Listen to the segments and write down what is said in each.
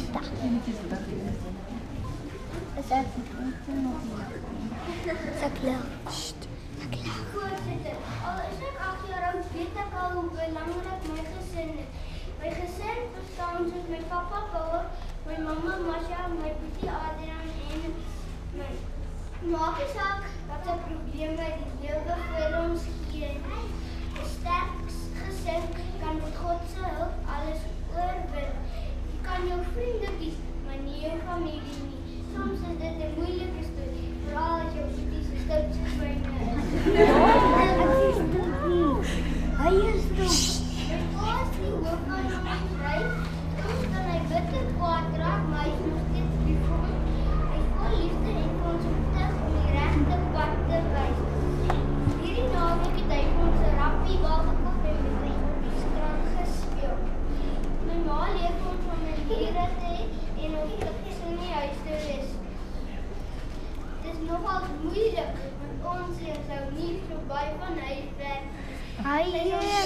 Is dat nog Sakla. Voorzitter, al is ek 8 jaar oud, weet ek al hoe belangrik my gesin is. My gesin bestaan soos my papa Paul, my mamma Masha, my boetie Adrian en my maak nie saak wat 'n probleem by die lewe vir ons gee. 'n Sterk gesin kan met God se hulp alles oorwin. Jy kan jou vriende kies, maar nie jou familie nie. Soms is dit 'n moeilike storie, veral as jou boetie so stout soos myne is. Hy is dom. My pa is die hoof van ons huis. Soms kan hy bitter kwaad raak, maar hy is nog steeds lief vir ons. Hy is vol liefde en vir ons optig om die regte pad te wys. Hierdie naweek het hy vir ons 'n rugby-bal gekoop en met my op die strand gespeel. My ma leer vir ons om maniere te hê en om fiks in die huis te wees. Dit is nogal moeilik, want ons sou nie so baie van huiswerk Hy en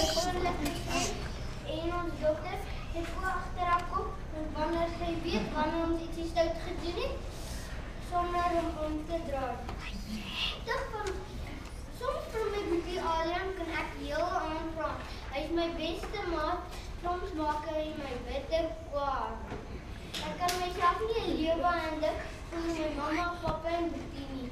is. ons dokter het voor agter haar kop, en wanneer sy weet wanneer ons ietsie stout gedoen het, sonder om te dra. Soms vir my boetie Adrian kan ek heel aanpraat. Hy is my beste maat, soms maak hy my bitter kwaad. Ek kan myself nie 'n lewe eindig sonder my mamma, papa en boetie nie.